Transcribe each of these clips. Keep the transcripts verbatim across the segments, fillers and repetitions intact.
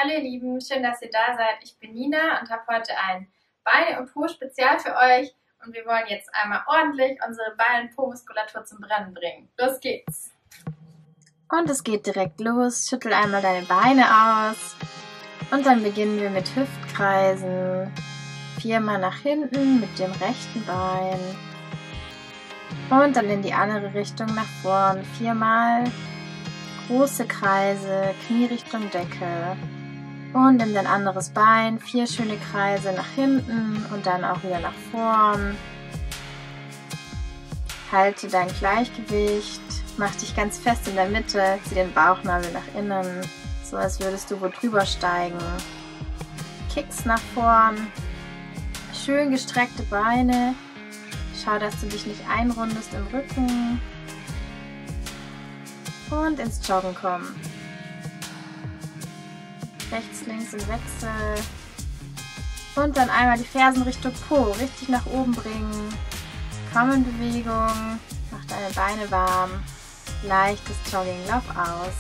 Hallo ihr Lieben, schön, dass ihr da seid. Ich bin Nina und habe heute ein Beine- und Po-Spezial für euch. Und wir wollen jetzt einmal ordentlich unsere Beine- und Po-Muskulatur zum Brennen bringen. Los geht's! Und es geht direkt los. Schüttel einmal deine Beine aus. Und dann beginnen wir mit Hüftkreisen. Viermal nach hinten mit dem rechten Bein. Und dann in die andere Richtung nach vorn. Viermal große Kreise, Knie Richtung Decke. Und nimm dein anderes Bein. Vier schöne Kreise nach hinten und dann auch wieder nach vorn. Halte dein Gleichgewicht. Mach dich ganz fest in der Mitte. Zieh den Bauchnabel nach innen. So als würdest du wo drüber steigen. Kicks nach vorn. Schön gestreckte Beine. Schau, dass du dich nicht einrundest im Rücken. Und ins Joggen kommen. Rechts, links im Wechsel. Und dann einmal die Fersen Richtung Po. Richtig nach oben bringen. Komm in Bewegung. Mach deine Beine warm. Leichtes Jogging. Lauf aus.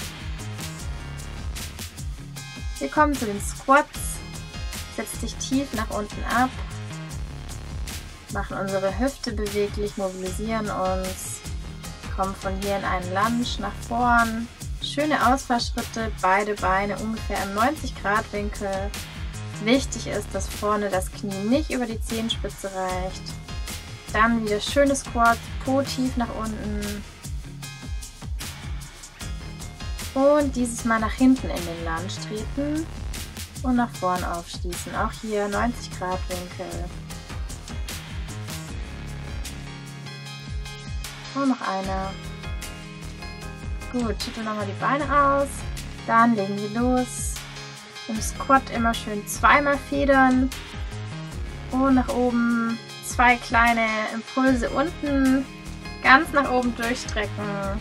Wir kommen zu den Squats. Setz dich tief nach unten ab. Machen unsere Hüfte beweglich, mobilisieren uns. Kommen von hier in einen Lunge nach vorn. Schöne Ausfallschritte, beide Beine ungefähr im neunzig Grad Winkel. Wichtig ist, dass vorne das Knie nicht über die Zehenspitze reicht. Dann wieder schöne Squats, Po tief nach unten. Und dieses Mal nach hinten in den Lunge treten und nach vorn aufschließen. Auch hier neunzig Grad Winkel. Und noch einer. Gut, schüttel nochmal die Beine aus. Dann legen wir los. Im Squat immer schön zweimal federn. Und nach oben. Zwei kleine Impulse unten. Ganz nach oben durchstrecken.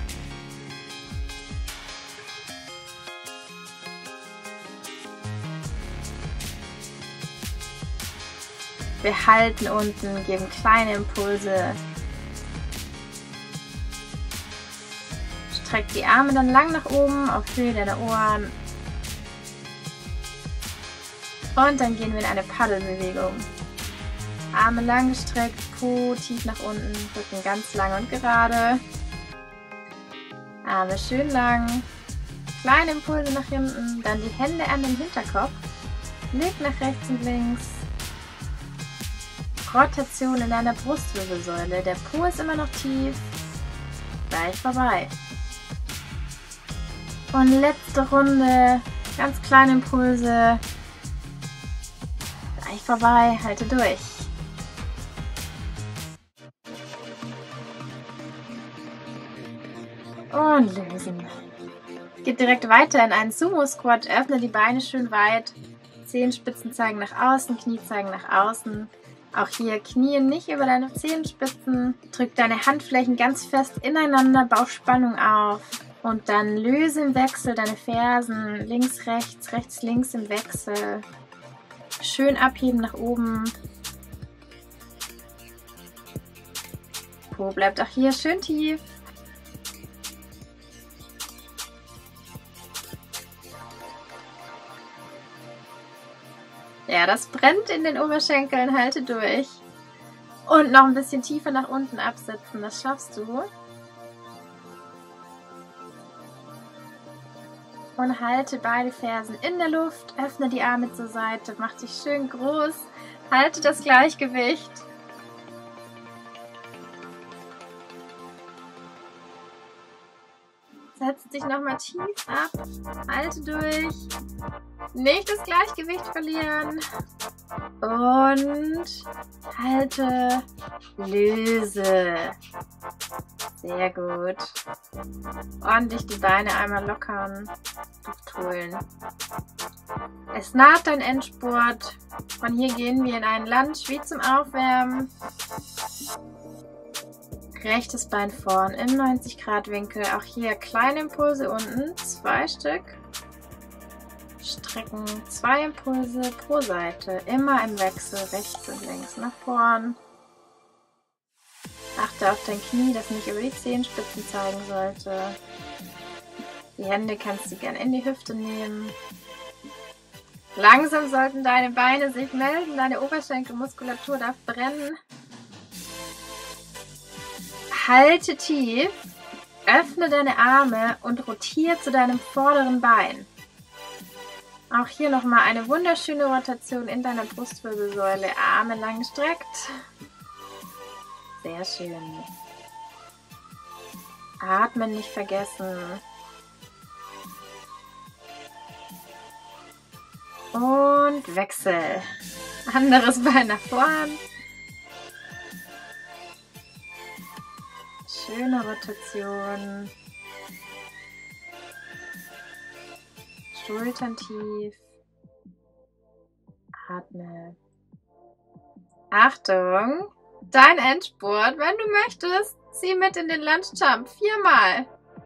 Wir halten unten, geben kleine Impulse. Streck die Arme dann lang nach oben auf Höhe deiner Ohren. Und dann gehen wir in eine Paddelbewegung. Arme lang gestreckt, Po tief nach unten, Rücken ganz lang und gerade. Arme schön lang. Kleine Impulse nach hinten, dann die Hände an den Hinterkopf. Blick nach rechts und links. Rotation in deiner Brustwirbelsäule. Der Po ist immer noch tief. Gleich vorbei. Und letzte Runde. Ganz kleine Impulse. Gleich vorbei. Halte durch. Und lösen. Geht direkt weiter in einen Sumo-Squat. Öffne die Beine schön weit. Zehenspitzen zeigen nach außen, Knie zeigen nach außen. Auch hier Knie nicht über deine Zehenspitzen. Drück deine Handflächen ganz fest ineinander, bau Spannung auf. Und dann löse im Wechsel deine Fersen. Links, rechts, rechts, links im Wechsel. Schön abheben nach oben. Po bleibt auch hier schön tief. Ja, das brennt in den Oberschenkeln, halte durch. Und noch ein bisschen tiefer nach unten absitzen, das schaffst du. Und halte beide Fersen in der Luft, öffne die Arme zur Seite, mach dich schön groß, halte das Gleichgewicht. Setz dich nochmal tief ab, halte durch, nicht das Gleichgewicht verlieren und halte, löse. Sehr gut. Ordentlich die Beine einmal lockern, Luft holen. Es naht dein Endspurt. Von hier gehen wir in einen Lunge wie zum Aufwärmen. Rechtes Bein vorn im neunzig Grad Winkel. Auch hier kleine Impulse unten, zwei Stück. Strecken, zwei Impulse pro Seite. Immer im Wechsel, rechts und links nach vorn. Achte auf dein Knie, das nicht über die Zehenspitzen zeigen sollte. Die Hände kannst du gerne in die Hüfte nehmen. Langsam sollten deine Beine sich melden, deine Oberschenkelmuskulatur darf brennen. Halte tief, öffne deine Arme und rotiere zu deinem vorderen Bein. Auch hier nochmal eine wunderschöne Rotation in deiner Brustwirbelsäule. Arme lang gestreckt. Sehr schön. Atmen nicht vergessen. Und Wechsel. Anderes Bein nach vorn. Schöne Rotation. Schultern tief. Atme. Achtung! Dein Endspurt. Wenn du möchtest, zieh mit in den Lunge Jump. Viermal.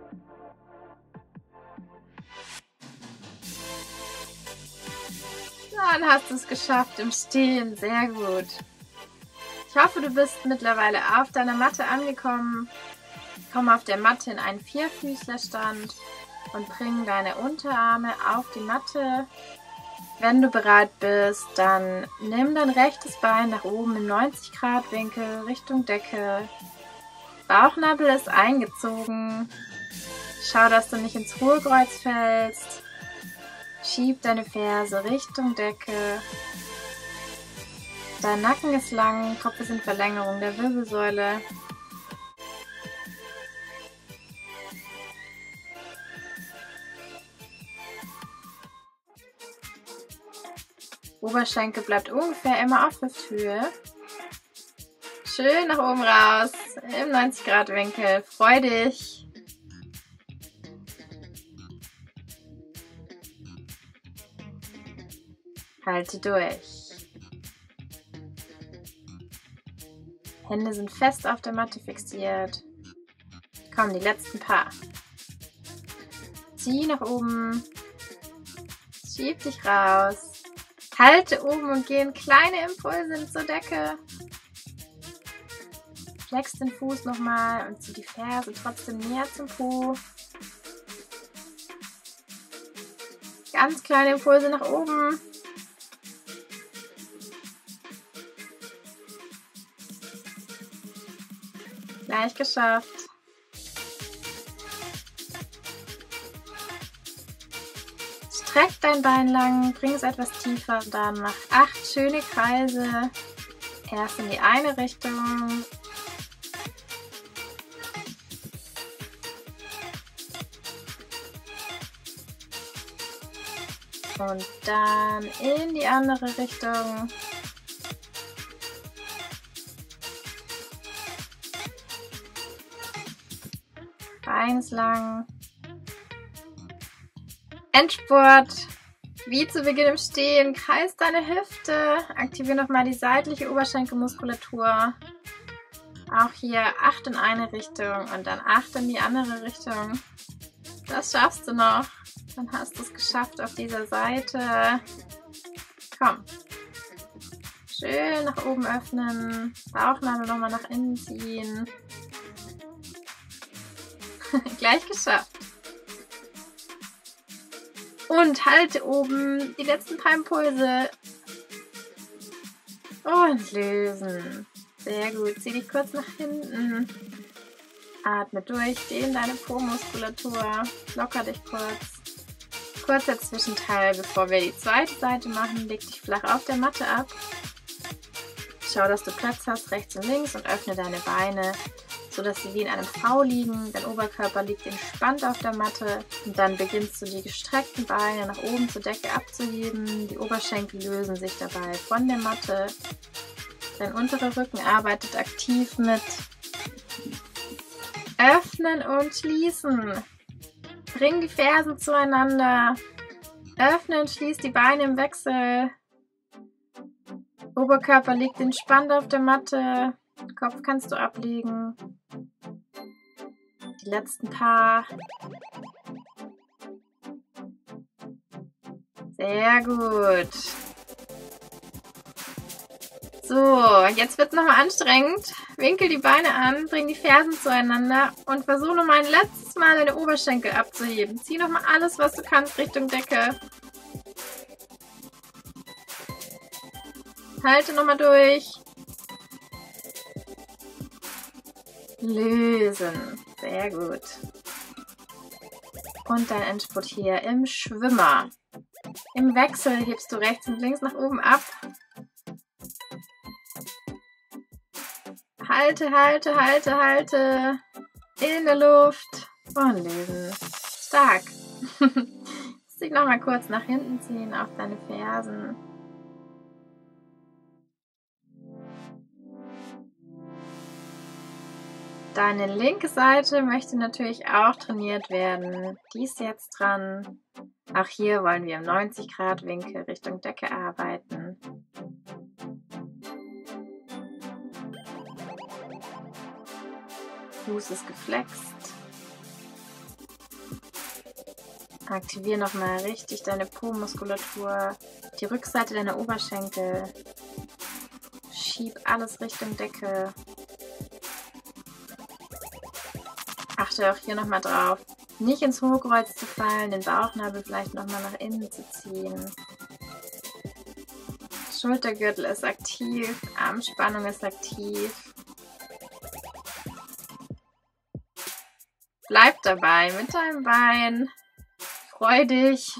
Dann hast du es geschafft im Stehen. Sehr gut. Ich hoffe, du bist mittlerweile auf deiner Matte angekommen. Komm auf der Matte in einen Vierfüßlerstand und bring deine Unterarme auf die Matte. Wenn du bereit bist, dann nimm dein rechtes Bein nach oben im neunzig Grad Winkel Richtung Decke. Bauchnabel ist eingezogen. Schau, dass du nicht ins Hohlkreuz fällst. Schieb deine Ferse Richtung Decke. Dein Nacken ist lang, Kopf ist in Verlängerung der Wirbelsäule. Oberschenkel bleibt ungefähr immer auf Hüfthöhe. Schön nach oben raus, im neunzig Grad Winkel. Freu dich. Halte durch. Hände sind fest auf der Matte fixiert. Komm, die letzten paar. Zieh nach oben. Schieb dich raus. Halte oben und geh in kleine Impulse zur Decke. Flex den Fuß nochmal und zieh die Ferse trotzdem näher zum Po. Ganz kleine Impulse nach oben. Gleich geschafft. Streck dein Bein lang, bring es etwas tiefer, dann mach acht schöne Kreise. Erst in die eine Richtung. Und dann in die andere Richtung. Bein ist lang. Endspurt. Wie zu Beginn im Stehen. Kreis deine Hüfte. Aktiviere nochmal die seitliche Oberschenkelmuskulatur. Auch hier acht in eine Richtung und dann acht in die andere Richtung. Das schaffst du noch. Dann hast du es geschafft auf dieser Seite. Komm. Schön nach oben öffnen. Bauchnabel nochmal nach innen ziehen. Gleich geschafft. Und halte oben die letzten paar Impulse. Und lösen. Sehr gut. Zieh dich kurz nach hinten. Atme durch. Dehn deine Po-Muskulatur. Locker dich kurz. Kurzer Zwischenteil, bevor wir die zweite Seite machen. Leg dich flach auf der Matte ab. Schau, dass du Platz hast rechts und links und öffne deine Beine, sodass sie wie in einem V liegen. Dein Oberkörper liegt entspannt auf der Matte und dann beginnst du die gestreckten Beine nach oben zur Decke abzuheben. Die Oberschenkel lösen sich dabei von der Matte. Dein unterer Rücken arbeitet aktiv mit. Öffnen und schließen. Bring die Fersen zueinander. Öffne und schließ die Beine im Wechsel. Oberkörper liegt entspannt auf der Matte. Kopf kannst du ablegen. Die letzten paar. Sehr gut. So, jetzt wird es nochmal anstrengend. Winkel die Beine an, bring die Fersen zueinander und versuche nochmal ein letztes Mal deine Oberschenkel abzuheben. Zieh nochmal alles, was du kannst, Richtung Decke. Halte nochmal durch. Lösen. Sehr gut. Und dein Endspurt hier im Schwimmer. Im Wechsel hebst du rechts und links nach oben ab. Halte, halte, halte, halte. In der Luft. Und lösen. Stark. Dich nochmal kurz nach hinten ziehen auf deine Fersen. Deine linke Seite möchte natürlich auch trainiert werden. Die ist jetzt dran. Auch hier wollen wir im neunzig Grad Winkel Richtung Decke arbeiten. Fuß ist geflext. Aktiviere nochmal richtig deine Po-Muskulatur, die Rückseite deiner Oberschenkel. Schieb alles Richtung Decke. Achte auch hier nochmal drauf, nicht ins Hohlkreuz zu fallen, den Bauchnabel vielleicht nochmal nach innen zu ziehen. Schultergürtel ist aktiv, Armspannung ist aktiv. Bleib dabei mit deinem Bein. Freu dich.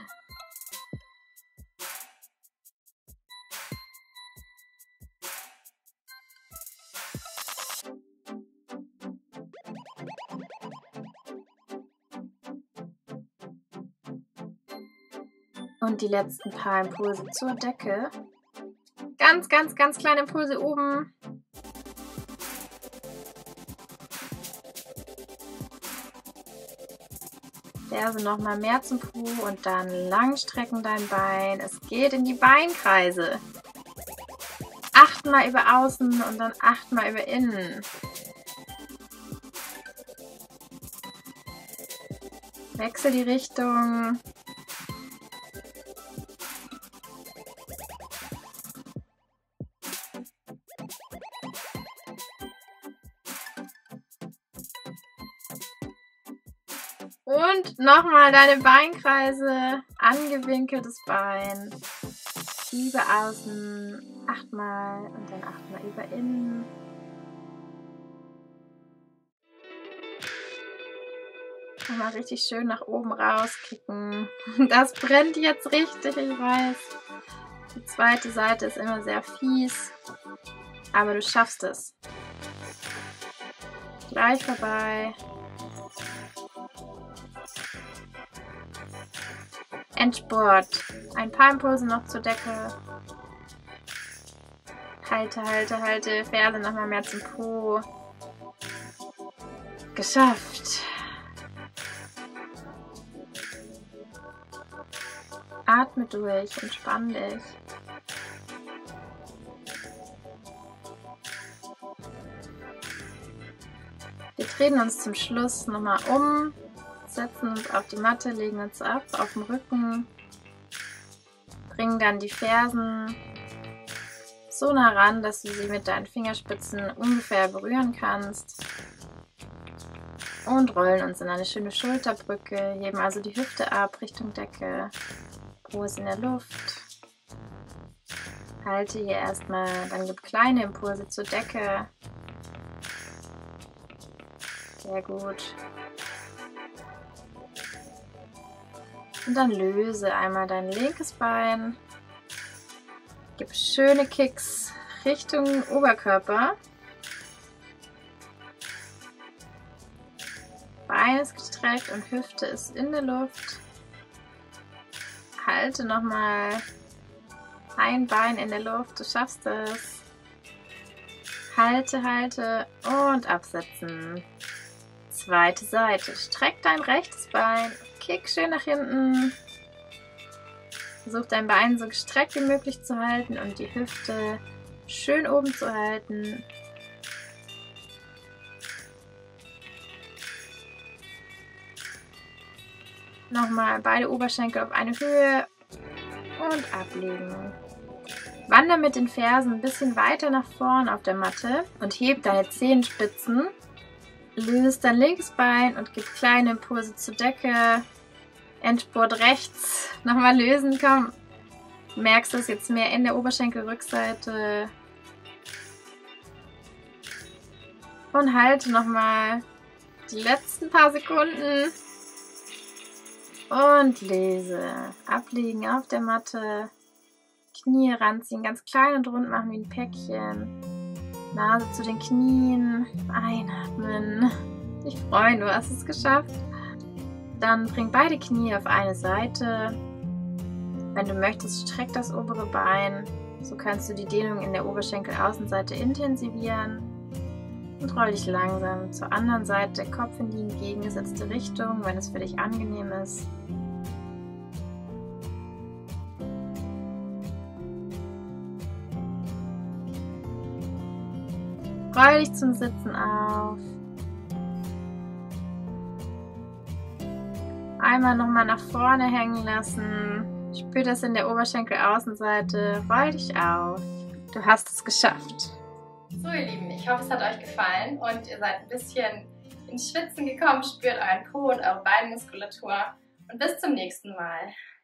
Und die letzten paar Impulse zur Decke. Ganz, ganz, ganz kleine Impulse oben. Ferse nochmal mehr zum Po und dann lang strecken dein Bein. Es geht in die Beinkreise. Achtmal über außen und dann achtmal über innen. Wechsel die Richtung. Und nochmal deine Beinkreise, angewinkeltes Bein, über außen, achtmal und dann achtmal über innen. Nochmal richtig schön nach oben rauskicken. Das brennt jetzt richtig, ich weiß. Die zweite Seite ist immer sehr fies, aber du schaffst es. Gleich vorbei. Endspurt. Ein paar Impulse noch zur Decke. Halte, halte, halte. Ferse nochmal mehr zum Po. Geschafft. Atme durch, entspann dich. Wir drehen uns zum Schluss nochmal um. Setzen uns auf die Matte, legen uns ab auf dem Rücken, bringen dann die Fersen so nah ran, dass du sie mit deinen Fingerspitzen ungefähr berühren kannst und rollen uns in eine schöne Schulterbrücke, heben also die Hüfte ab Richtung Decke, Po ist in der Luft. Halte hier erstmal, dann gib kleine Impulse zur Decke. Sehr gut. Und dann löse einmal dein linkes Bein. Gib schöne Kicks Richtung Oberkörper. Bein ist gestreckt und Hüfte ist in der Luft. Halte nochmal ein Bein in der Luft, du schaffst es. Halte, halte und absetzen. Zweite Seite. Streck dein rechtes Bein. Kick schön nach hinten. Versuch dein Bein so gestreckt wie möglich zu halten und die Hüfte schön oben zu halten. Nochmal beide Oberschenkel auf eine Höhe und ablegen. Wander mit den Fersen ein bisschen weiter nach vorn auf der Matte und heb deine Zehenspitzen. Löst dein linkes Bein und gib kleine Impulse zur Decke. Endspurt rechts. Nochmal lösen, komm. Du merkst das jetzt mehr in der Oberschenkelrückseite. Und halte nochmal die letzten paar Sekunden. Und lese. Ablegen auf der Matte. Knie ranziehen, ganz klein und rund machen wie ein Päckchen. Nase zu den Knien. Einatmen. Dich freuen, du hast es geschafft. Dann bring beide Knie auf eine Seite. Wenn du möchtest, streck das obere Bein. So kannst du die Dehnung in der Oberschenkelaußenseite intensivieren. Und roll dich langsam zur anderen Seite, Kopf in die entgegengesetzte Richtung, wenn es für dich angenehm ist. Roll dich zum Sitzen auf. Einmal nochmal nach vorne hängen lassen. Spür das in der Oberschenkelaußenseite. Roll dich auf. Du hast es geschafft. So ihr Lieben, ich hoffe es hat euch gefallen und ihr seid ein bisschen ins Schwitzen gekommen, spürt euren Po und eure Beinmuskulatur und bis zum nächsten Mal.